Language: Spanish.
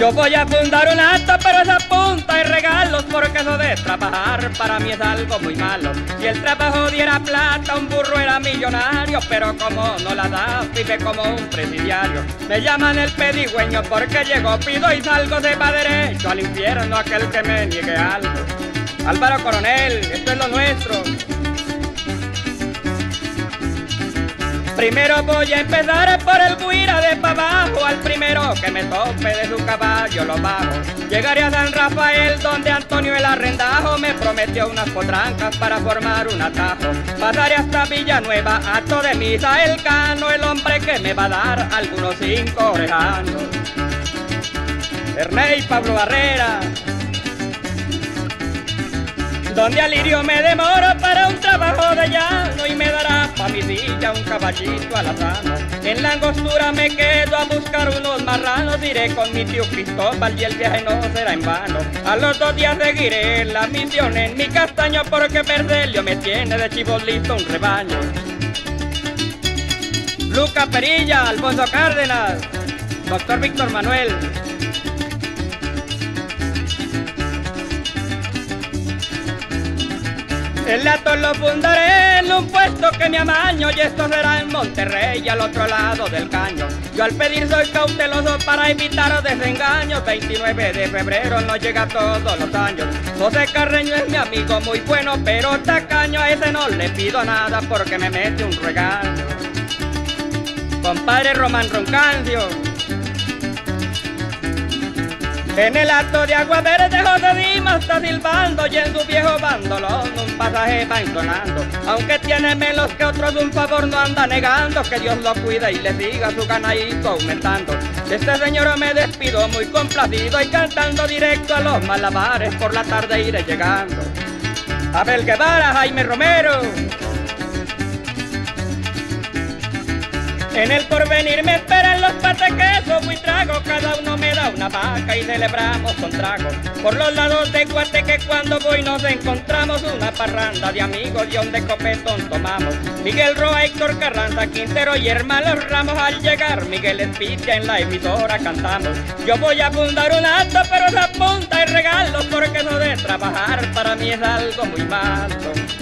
Yo voy a fundar un acto, pero esa punta y regalos, porque eso de trabajar para mí es algo muy malo. Si el trabajo diera plata, un burro era millonario, pero como no la da, vive como un presidiario. Me llaman el pedigüeño porque llego, pido y salgo, se va derecho al infierno aquel que me niegue algo. Álvaro Coronel, esto es lo nuestro. Primero voy a empezar por el guira de pa' abajo, al primero que me tope de su caballo lo bajo. Llegaré a San Rafael donde Antonio el Arrendajo me prometió unas potrancas para formar un atajo. Pasaré hasta Villanueva, acto de misa el Cano, el hombre que me va a dar algunos 5 orejanos. Ernei Pablo Barrera, donde Alirio me demoro para un trabajo de llano y me dará pa' mi silla un caballito alazano. En la angostura me quedo a buscar unos marranos, iré con mi tío Cristóbal y el viaje no será en vano. A los 2 días seguiré la misión en mi castaño porque Perdelio me tiene de chivos listo un rebaño. Luca Perilla, Alfonso Cárdenas, doctor Víctor Manuel. El acto lo fundaré en un puesto que me amaño y esto será en Monterrey al otro lado del caño. Yo al pedir soy cauteloso para evitar desengaños. 29 de febrero no llega todos los años. José Carreño es mi amigo muy bueno, pero tacaño, a ese no le pido nada porque me mete un regaño. Compadre Román Roncancio, en el acto de Agua Verde José Dimas está silbando y en su viejo bandolón un pasaje va entonando. Aunque tiene menos que otros, un favor no anda negando, que Dios lo cuida y le siga su ganadito aumentando. De este señor me despido muy complacido y cantando directo a los malabares, por la tarde iré llegando. Abel Guevara, Jaime Romero. En el porvenir me esperan los patequesos, muy trago, cada uno me da una vaca y celebramos con trago. Por los lados de Guateque cuando voy nos encontramos una parranda de amigos y donde copetón tomamos. Miguel Roa, Héctor Carranza, Quintero y Hermanos Ramos, al llegar Miguel Espitia en la emisora cantamos. Yo voy a fundar un acto, pero esa punta y regalos, porque eso de trabajar para mí es algo muy malo.